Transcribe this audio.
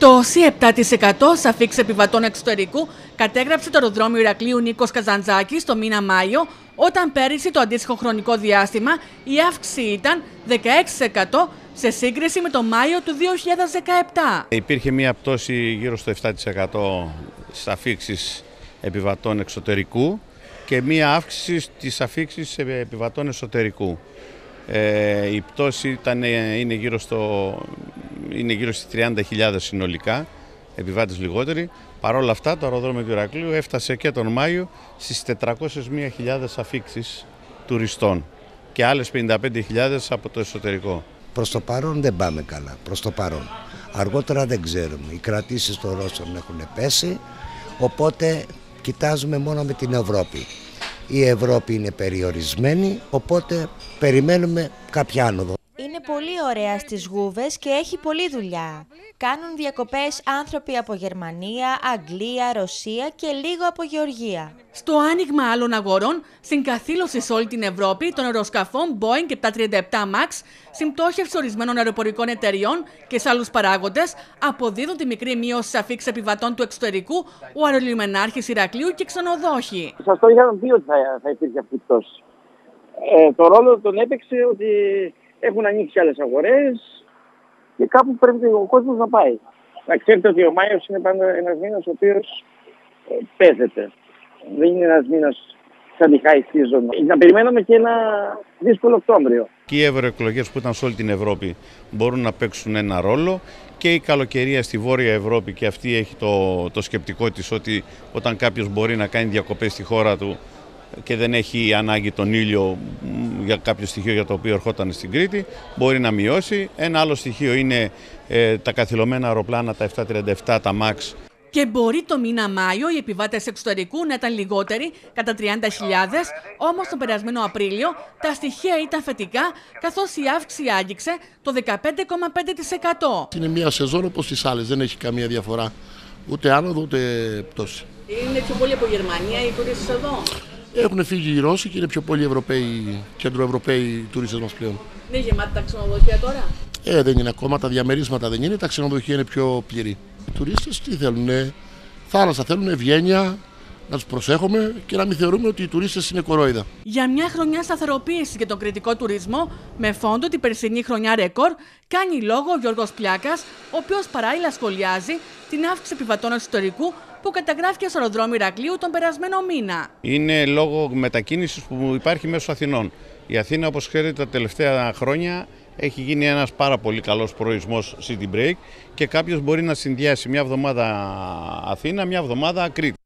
Πτώση 7% αφήξης επιβατών εξωτερικού κατέγραψε το αεροδρόμιο Ηρακλείου Νίκος Καζαντζάκης το μήνα Μάιο, όταν πέρυσι το αντίστοιχο χρονικό διάστημα η αύξηση ήταν 16% σε σύγκριση με το Μάιο του 2017. Υπήρχε μια πτώση γύρω στο 7% στις αφήξεις επιβατών εξωτερικού και μια αύξηση της αφήξης επιβατών εσωτερικού. Η πτώση είναι γύρω στις 30.000 συνολικά, επιβάτες λιγότεροι. Παρ' όλα αυτά το αεροδρόμιο του Ηρακλείου έφτασε και τον Μάιο στις 401.000 αφήξεις τουριστών και άλλες 55.000 από το εσωτερικό. Προς το παρόν δεν πάμε καλά, προς το παρόν. Αργότερα δεν ξέρουμε, οι κρατήσεις των Ρώσων έχουν πέσει, οπότε κοιτάζουμε μόνο με την Ευρώπη. Η Ευρώπη είναι περιορισμένη, οπότε περιμένουμε κάποια άνοδο. Είναι πολύ ωραία στις Γούβες και έχει πολλή δουλειά. Κάνουν διακοπές άνθρωποι από Γερμανία, Αγγλία, Ρωσία και λίγο από Γεωργία. Στο άνοιγμα άλλων αγορών, συγκαθήλωση σε όλη την Ευρώπη των αεροσκαφών Boeing 737 MAX, συμπτώχευση ορισμένων αεροπορικών εταιριών και σε άλλους παράγοντες αποδίδουν τη μικρή μείωση στις αφήξεις επιβατών του εξωτερικού ο αερολιμενάρχης Ηρακλείου και ξενοδόχοι. Σας το είχαμε πει ότι θα υπήρχε αυτή η πτώση. Το ρόλο τον έπαιξε ότι έχουν ανοίξει άλλες αγορές και κάπου πρέπει ο κόσμος να πάει. Να ξέρετε ότι ο Μάιος είναι πάντα ένας μήνας ο οποίος παίζεται. Δεν είναι ένας μήνας σαν τη high season. Να περιμέναμε και ένα δύσκολο Οκτώβριο. Και οι ευρωεκλογές που ήταν σε όλη την Ευρώπη μπορούν να παίξουν ένα ρόλο και η καλοκαιρία στη Βόρεια Ευρώπη, και αυτή έχει το σκεπτικό της ότι όταν κάποιος μπορεί να κάνει διακοπές στη χώρα του και δεν έχει ανάγκη τον ήλιο για κάποιο στοιχείο για το οποίο ερχόταν στην Κρήτη, μπορεί να μειώσει. Ένα άλλο στοιχείο είναι τα καθυλωμένα αεροπλάνα, τα 737, τα MAX. Και μπορεί το μήνα Μάιο οι επιβάτες εξωτερικού να ήταν λιγότεροι, κατά 30.000, όμως τον περασμένο Απρίλιο τα στοιχεία ήταν θετικά, καθώς η αύξηση άγγιξε το 15,5%. Είναι μια σεζόν όπως τις άλλες, δεν έχει καμία διαφορά, ούτε άνοδο ούτε πτώση. Είναι πιο πολύ από Γερμανία οι τουρίστες εδώ. Έχουν φύγει οι Ρώσοι και είναι πιο πολλοί Ευρωπαίοι, κεντροευρωπαίοι τουρίστες μας πλέον. Δεν είναι γεμάτα τα ξενοδοχεία τώρα. Δεν είναι ακόμα, τα διαμερίσματα δεν είναι, τα ξενοδοχεία είναι πιο πληρή. Οι τουρίστες τι θέλουν, θάλασσα θέλουν, ευγένεια, να τους προσέχουμε και να μην θεωρούμε ότι οι τουρίστες είναι κορόιδα. Για μια χρονιά σταθεροποίηση για τον κρητικό τουρισμό, με φόντο την περσινή χρονιά ρεκόρ, κάνει λόγο ο Γιώργος Πλιάκας, ο οποίος παράλληλα σχολιάζει την αύξηση επιβατών εσωτερικού που καταγράφηκε στο αεροδρόμιο Ηρακλείου τον περασμένο μήνα. Είναι λόγω μετακίνησης που υπάρχει μέσω Αθηνών. Η Αθήνα, όπως ξέρετε, τα τελευταία χρόνια έχει γίνει ένας πάρα πολύ καλός προορισμός city break και κάποιος μπορεί να συνδυάσει μια εβδομάδα Αθήνα, μια εβδομάδα Κρήτη.